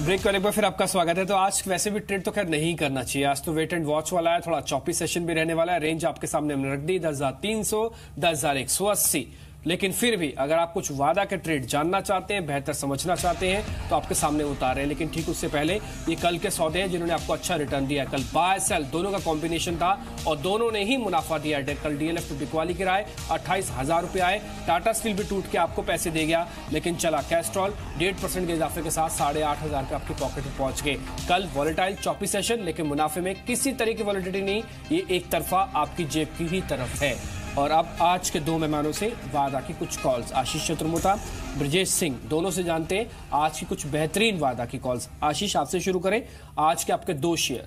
Break करने पर फिर आपका स्वागत है। तो आज वैसे भी ट्रेड तो खैर नहीं करना चाहिए, आज तो वेट एंड वॉच वाला है, थोड़ा चॉपी सेशन भी रहने वाला है। रेंज आपके सामने हमने रख दी 10,300 10,180। लेकिन फिर भी अगर आप कुछ वादा के ट्रेड जानना चाहते हैं, बेहतर समझना चाहते हैं तो आपके सामने उतारे हैं। लेकिन ठीक उससे पहले ये कल के सौदे हैं जिन्होंने आपको अच्छा रिटर्न दिया है। कल बाय सेल दोनों का कॉम्बिनेशन था और दोनों ने ही मुनाफा दिया है। कल डीएलएफ तो बिकवाली किराए 28,000 रुपए आए। टाटा स्टील भी टूट के आपको पैसे दे गया, लेकिन चला कैस्ट्रॉल 1.5% के इजाफे के साथ 8,500 के आपकी पॉकेट में पहुंच गए। कल वॉलेटाइल चॉपी सेशन, लेकिन मुनाफे में किसी तरह की वॉलेटिलिटी नहीं, ये एक तरफा आपकी जेब की ही तरफ है। और अब आज के दो मेहमानों से वादा की कुछ कॉल्स, आशीष चतुर्मुता, ब्रजेश सिंह, दोनों से जानते हैं आज की कुछ बेहतरीन वादा की कॉल्स। आशीष, आपसे शुरू करें, आज के आपके दो शेयर।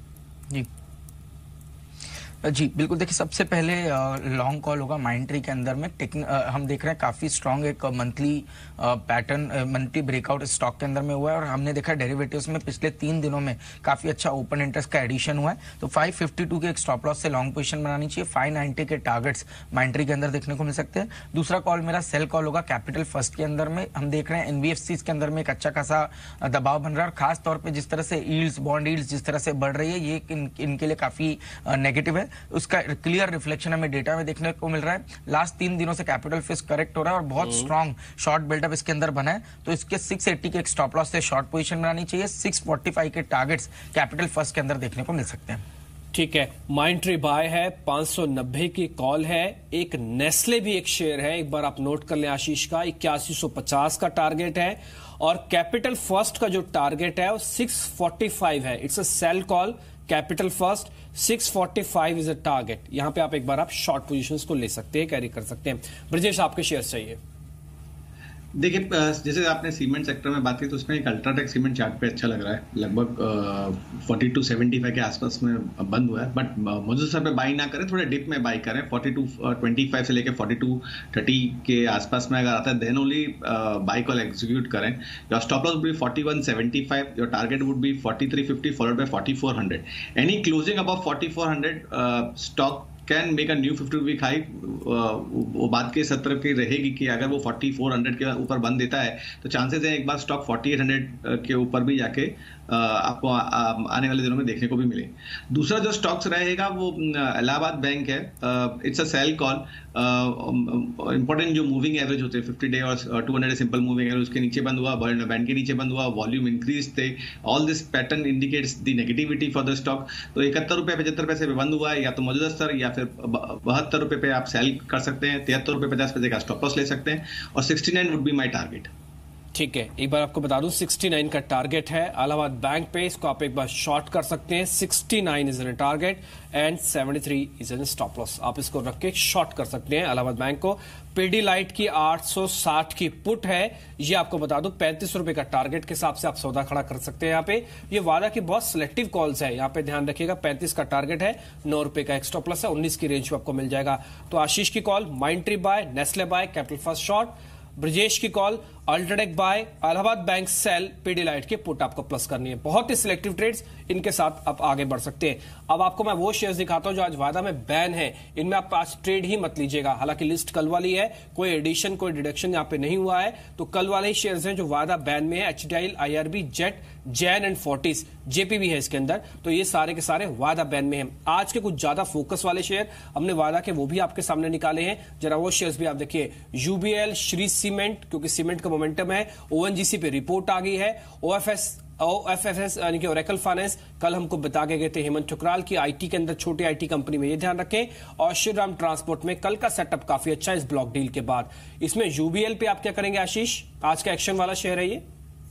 जी बिल्कुल, देखिए सबसे पहले लॉन्ग कॉल होगा माइंडट्री के अंदर में। हम देख रहे हैं काफी स्ट्रांग एक monthly pattern, monthly breakout stock के अंदर में हुआ है और हमने देखा डेरिवेटिव्स में पिछले 3 दिनों में काफी अच्छा ओपन इंटरेस्ट का एडिशन हुआ है। तो 552 के एक स्टॉप लॉस से लॉन्ग पोजीशन बनानी चाहिए। 590 के टारगेट्स माइंडट्री के अंदर देखने को मिल सकते हैं। दूसरा कॉल मेरा सेल कॉल होगा कैपिटल फर्स्ट के अंदर में। हम देख रहे हैं एनबीएफसीज के अंदर में एक अच्छा खासा दबाव बन रहा है और खास तौर पर जिस तरह से यील्ड्स, बॉन्ड यील्ड्स जिस तरह से बढ़ रही है, ये इनके लिए काफी नेगेटिव है। उसका क्लियर रिफ्लेक्शन हमें डेटा में देखने को मिल रहा है। लास्ट 3 दिनों से कैपिटल फिश करेक्ट हो रहा है और बहुत स्ट्रांग शॉर्ट बिल्डअप इसके अंदर बना है। तो इसके 680 के एक स्टॉप लॉस से शॉर्ट पोजीशन बनानी चाहिए। 645 के टारगेट्स कैपिटल फर्स्ट के अंदर देखने को मिल सकते हैं। ठीक है, माइंडट्री बाय है, 590 की कॉल है। एक नेस्ले भी एक शेयर है, एक बार आप नोट कर लें आशीष का, 8150 का टारगेट है और कैपिटल फर्स्ट का जो टारगेट है वो 645 है। It's a sell call. Capital first 645 is a target. यहां पे आप एक बार आप शॉर्ट पोजीशंस को ले सकते हैं, कैरी कर सकते हैं। ब्रजेश, आपके शेयर चाहिए। देखिए, जैसे आपने सीमेंट सेक्टर में बात की तो उसमें एक अल्ट्राटेक सीमेंट चार्ट पे अच्छा लग रहा है, लगभग 42.75 के आसपास में बंद हुआ है। बट मुझे सर पे बाई ना करें, थोड़े डिप में बाई करें। 42.25 से लेकर 42.30 के आसपास में अगर आता है then only buy call execute करें। Your stop loss would be 41.75, your target would be 43.50 followed by 4400। Any closing above 4400 stock can make a new 50-week high. वो बात के सत्र की रहेगी कि अगर वो 4400 के ऊपर बंद देता है तो चांसेस है एक बार स्टॉक 4800 के ऊपर भी जाके आपको आने वाले दिनों में देखने को भी मिले। दूसरा जो स्टॉक्स रहेगा वो इलाहाबाद बैंक है। It's a sell call. Important जो मूविंग एवरेज होते हैं 50 डे और 200 सिंपल मूविंग एवरेज, उसके नीचे बंद हुआ, बैंड के नीचे बंद हुआ, वॉल्यूम इंक्रीज थे। All this pattern indicates the negativity for the stock. तो 71 रुपये 75 पैसे पे बंद हुआ है, या तो मौजूदा स्तर या फिर 72 रुपये पे आप सेल कर सकते हैं। 73 रुपये 50 पैसे का स्टॉप लॉस ले सकते हैं और 69 वुड बी माई टारगेट। ठीक है, एक बार आपको बता दूं 69 का टारगेट है इलाहाबाद बैंक पे। इसको आप एक बार शॉर्ट कर सकते हैं। 69 is an target and 73 is an stop loss. आप इसको रख के शॉर्ट कर सकते हैं इलाहाबाद बैंक को। पीडीलाइट की 860 की पुट है, ये आपको बता दूं 35 रुपए का टारगेट के हिसाब से आप सौदा खड़ा कर सकते हैं। यहाँ पे ये वादा की बहुत सिलेक्टिव कॉल्स है, यहाँ पे ध्यान रखिएगा। 35 का टारगेट है, 9 रुपए का एक स्टॉप लॉस है, 19 की रेंज में आपको मिल जाएगा। तो आशीष की call Mindtree buy, Nestle buy, capital first short. Brajesh की call UltraTech buy, Allahabad bank sell, Pidilite के पुट आपको प्लस करनी है। बहुत ही सिलेक्टिव ट्रेड्स, इनके साथ आप आगे बढ़ सकते हैं। अब आपको मैं वो शेयर्स दिखाता हूं जो आज वादा में बैन है। इनमें आप आज ट्रेड ही मत लीजिएगा। हालांकि लिस्ट कल वाली है, कोई एडिशन कोई डिडक्शन यहां पे नहीं हुआ है, तो कल वाले ही शेयर्स हैं जो वादा बैन में है। HDI, IRB, Jet, Jain and Fortis, JP भी है इसके अंदर। तो ये सारे के सारे वादा बैन में हैं। आज के कुछ ज्यादा फोकस वाले शेयर हमने वादा के वो भी आपके सामने निकाले हैं। जरा वो शेयर्स भी आप देखिए। यूबीएल, श्री सीमेंट, क्योंकि सीमेंट का मोमेंटम है। ओएनजीसी पे रिपोर्ट आ गई है। ओएफएफएस यानी कि ओरेकल फाइनेंस, कल हमको बता के गए थे हेमंत ठुकराल की आईटी के अंदर, छोटी आईटी कंपनी में, ये ध्यान रखें। और श्रीराम ट्रांसपोर्ट में कल का सेटअप काफी अच्छा है इस ब्लॉक डील के बाद। इसमें यूबीएल पे आप क्या करेंगे आशीष? आज का एक्शन वाला शेयर है ये।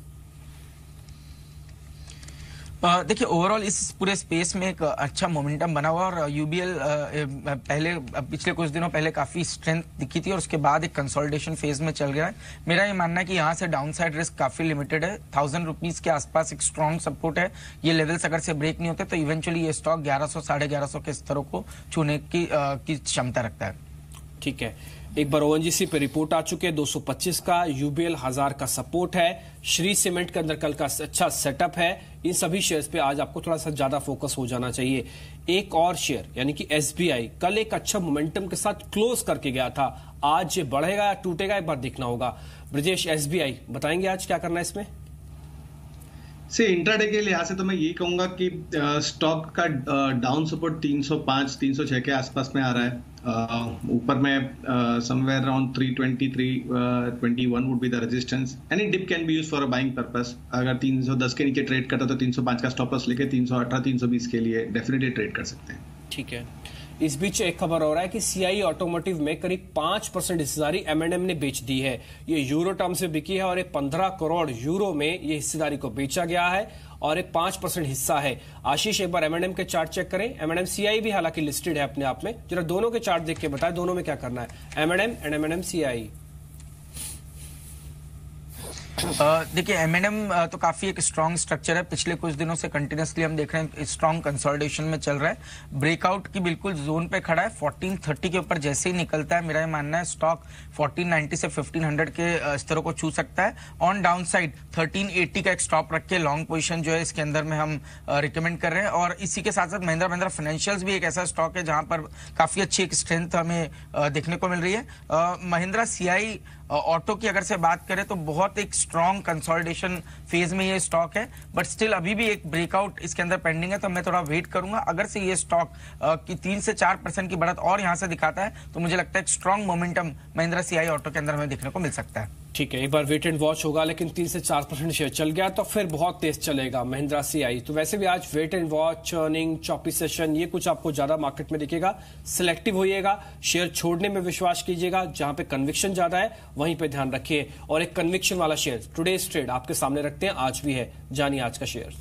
देखिए ओवरऑल इस पूरे स्पेस में एक अच्छा मोमेंटम बना हुआ और यूबीएल पहले पिछले कुछ दिनों पहले काफी स्ट्रेंथ दिखी थी और उसके बाद एक कंसोलिडेशन फेज में चल गया है। मेरा ये मानना है कि यहाँ से डाउनसाइड रिस्क काफी लिमिटेड है। 1000 रुपीज के आसपास एक स्ट्रॉन्ग सपोर्ट है। ये लेवल्स अगर से ब्रेक नहीं होते तो इवेंचुअली ये स्टॉक 1100 1150 के स्तरों को छूने की क्षमता रखता है। ठीक है, एक बार ओएनजीसी पे रिपोर्ट आ चुके हैं 225 का, यूबीएल 1000 का सपोर्ट है, श्री सीमेंट के अंदर कल का अच्छा सेटअप है। इन सभी शेयर्स पे आज आपको थोड़ा सा ज्यादा फोकस हो जाना चाहिए। एक और शेयर यानी कि एसबीआई कल एक अच्छा मोमेंटम के साथ क्लोज करके गया था, आज ये बढ़ेगा या टूटेगा एक बार देखना होगा। ब्रजेश, एसबीआई बताएंगे आज क्या करना है इसमें? से इंट्राडे के लिहाज से तो मैं यही कहूंगा कि स्टॉक का डाउन सपोर्ट 305 306 के आसपास में आ रहा है। ऊपर में somewhere around 323 would be the resistance. Any dip can be use for a buying purpose. अगर 310 के नीचे ट्रेड करता तो 305 का स्टॉप लॉस लेके 318 320 के लिए डेफिनेटली ट्रेड कर सकते हैं। ठीक है। इस बीच एक खबर हो रहा है कि सीआई ऑटोमोटिव में करीब 5% हिस्सेदारी एम&एम ने बेच दी है। ये यूरो टर्म से बिकी है और ये 15 करोड़ यूरो में ये हिस्सेदारी को बेचा गया है और ये 5% हिस्सा है। आशीष, एक बार एम&एम के चार्ट चेक करें। एम&एम सीआई भी हालांकि लिस्टेड है अपने आप में। जरा दोनों के चार्ट देख के बताएं दोनों में क्या करना है, एम&एम एंड एम&एम सीआई। देखिए एम&एम तो काफी एक स्ट्रॉन्ग स्ट्रक्चर है। पिछले कुछ दिनों से कंटिन्यूसली हम देख रहे हैं स्ट्रॉन्ग कंसोलिडेशन में चल रहा है। ब्रेकआउट की बिल्कुल जोन पे खड़ा है। 1430 के ऊपर जैसे ही निकलता है मेरा ये मानना है स्टॉक 1490 से 1500 के स्तरों को छू सकता है। ऑन डाउन साइड 1380 का एक स्टॉप रख के लॉन्ग पोजीशन जो है इसके अंदर में हम रिकमेंड कर रहे हैं। और इसी के साथ साथ महिंद्रा फाइनेंशियल्स भी एक ऐसा स्टॉक है जहां पर काफी अच्छी एक स्ट्रेंथ हमें देखने को मिल रही है। महिंद्रा सीआई ऑटो की अगर से बात करें तो बहुत एक स्ट्रॉन्ग कंसोलिडेशन फेज में ये स्टॉक है, बट स्टिल अभी भी एक ब्रेकआउट इसके अंदर पेंडिंग है, तो मैं थोड़ा वेट करूंगा। अगर से ये स्टॉक की 3 से 4% की बढ़त और यहां से दिखाता है तो मुझे लगता है एक strong momentum Mahindra CI auto के अंदर हमें देखने को मिल सकता है। ठीक है, एक बार वेट एंड वॉच होगा, लेकिन 3 से 4% शेयर चल गया तो फिर बहुत तेज चलेगा महिंद्रा सीआई। तो वैसे भी आज wait and watch, earning, choppy session, ये कुछ आपको ज्यादा मार्केट में दिखेगा। सिलेक्टिव होइएगा, शेयर छोड़ने में विश्वास कीजिएगा। जहां पे कन्विक्शन ज्यादा है वहीं पे ध्यान रखिए। और एक कन्विक्शन वाला शेयर टुडेज ट्रेड आपके सामने रखते हैं, आज भी है। जानिए आज का शेयर।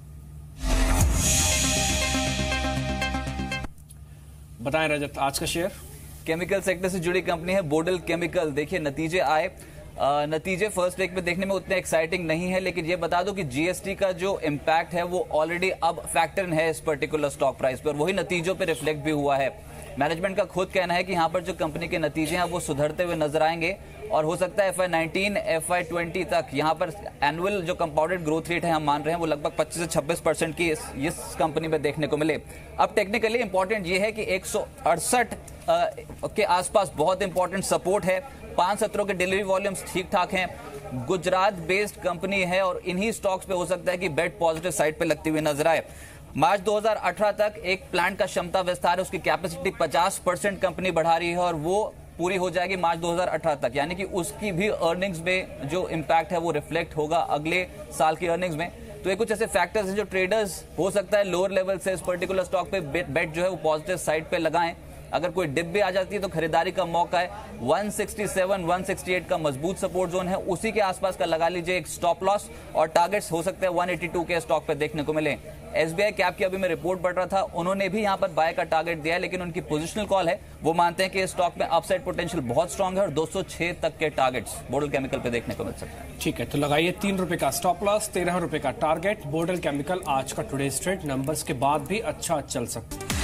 बताएं रजत, आज का शेयर। केमिकल सेक्टर से जुड़ी कंपनी है बोडल केमिकल। देखिए नतीजे आए, नतीजे फर्स्ट वीक में देखने में उतने एक्साइटिंग नहीं है, लेकिन ये बता दो कि जीएसटी का जो इम्पैक्ट है वो ऑलरेडी अब फैक्टर इन है इस पर्टिकुलर स्टॉक प्राइस पर, वही नतीजों पे रिफ्लेक्ट भी हुआ है। मैनेजमेंट का खुद कहना है कि यहाँ पर जो कंपनी के नतीजे हैं वो सुधरते हुए नजर आएंगे और हो सकता है FY19 FY20 तक यहाँ पर एनुअल जो कंपाउंडेड ग्रोथ रेट है हम मान रहे हैं वो लगभग 25 से 26% की इस कंपनी में देखने को मिले। अब टेक्निकली इंपॉर्टेंट ये है कि 168 के आसपास बहुत इंपॉर्टेंट सपोर्ट है। 5 सत्रों के डिलीवरी वॉल्यूम्स ठीक ठाक हैं। गुजरात बेस्ड कंपनी है और इन्हीं स्टॉक्स पे हो सकता है कि बेट पॉजिटिव साइड पे लगती हुई नजर आए। मार्च 2018 तक एक प्लांट का क्षमता विस्तार है, उसकी कैपेसिटी 50% कंपनी बढ़ा रही है और वो पूरी हो जाएगी मार्च 2018 तक, यानी कि उसकी भी अर्निंग्स में जो इम्पैक्ट है वो रिफ्लेक्ट होगा अगले साल की अर्निंग्स में। तो ये कुछ ऐसे फैक्टर्स हैं जो ट्रेडर्स हो सकता है लोअर लेवल से इस पर्टिकुलर स्टॉक पे बेट जो है वो पॉजिटिव साइड पे लगाएं। अगर कोई डिप भी आ जाती है तो खरीदारी का मौका है। 167 168 का मजबूत सपोर्ट जोन है, उसी के आसपास का लगा लीजिए एक स्टॉप लॉस, और टारगेट्स हो सकते हैं 182 के स्टॉक पे देखने को मिले। एसबीआई कैप की अभी मैं रिपोर्ट पढ़ रहा था, उन्होंने भी यहां पर बाय का टारगेट दिया है, लेकिन उनकी पोजिशनल कॉल है, वो मानते हैं कि इस स्टॉक में अपसाइड पोटेंशियल बहुत स्ट्रांग है और 206 तक के टारगेट्स बोडल केमिकल पे देखने को मिल सकता है। ठीक है, तो लगाइए 3 रुपए का स्टॉप लॉस, 13 रुपए का टारगेट। बोडल केमिकल आज का टुडेज ट्रेड नंबर्स के बाद भी अच्छा चल सकता है।